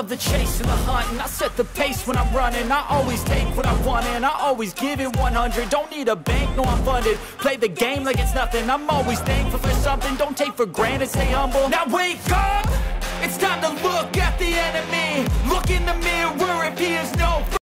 the chase and the hunt, and I set the pace when I'm running. I always take what I want and I always give it 100. Don't need a bank, no I'm funded. Play the game like it's nothing. I'm always thankful for something. Don't take for granted, stay humble. Now wake up, it's time to look at the enemy. Look in the mirror if he is no